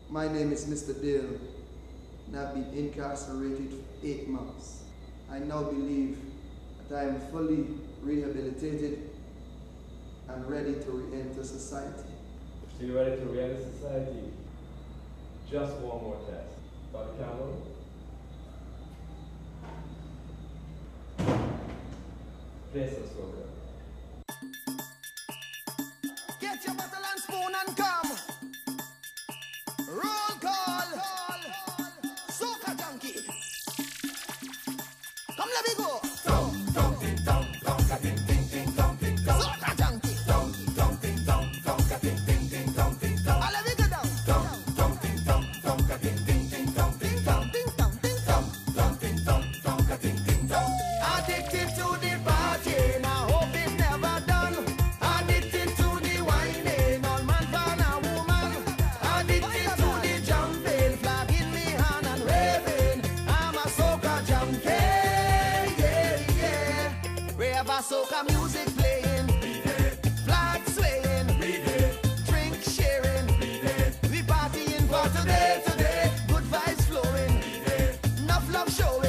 My name is Mr. Dale, and I've been incarcerated for 8 months. I now believe that I am fully rehabilitated and ready to re-enter society. So you're ready to re-enter society? Just one more test. Dr. Campbell? Play some soca. Get your bottle and spoon and come. Roll call. Soca junkie. Come, let me go. Soca junkie. Ah, let me go down. Addicted to the party, now hope it's never done. Addicted to the whining, all man for a woman. Addicted to the jumping, flag in me hand and raving. I'm a soca junkie, yeah, yeah. We have a soca music playing, flag swaying, drink sharing. We partying for today, good vibes flowing, enough love showing.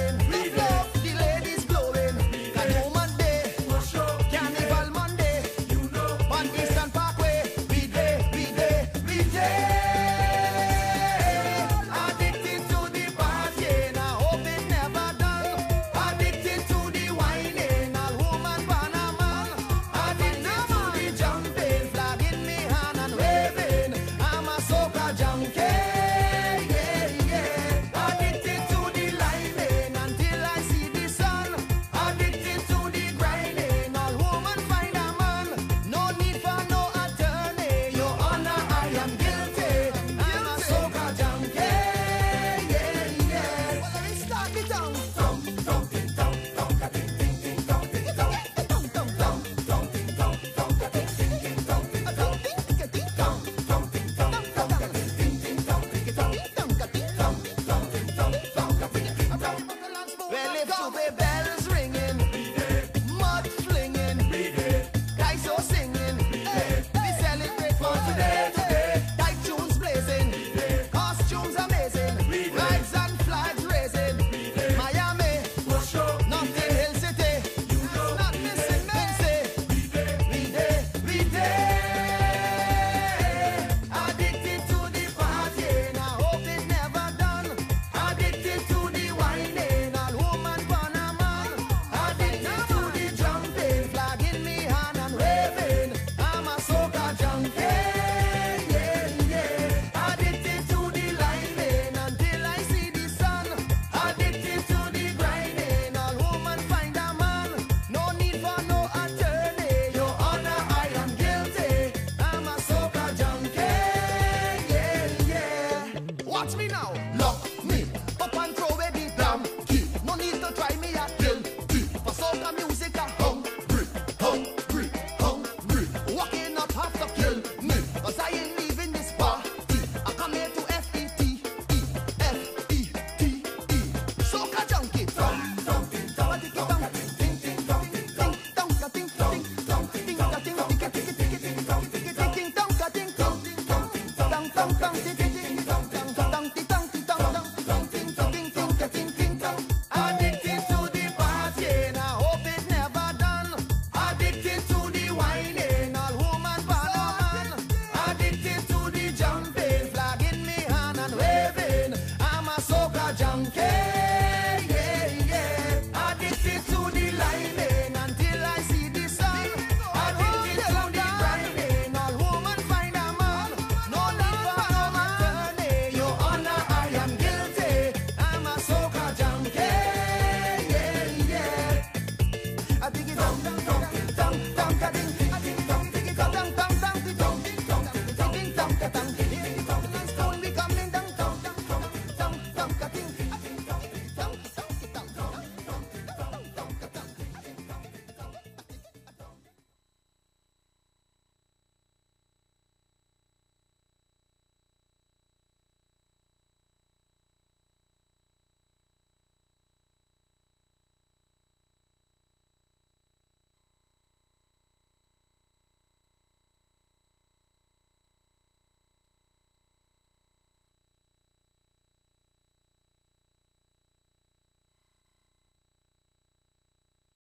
Well, if you be bell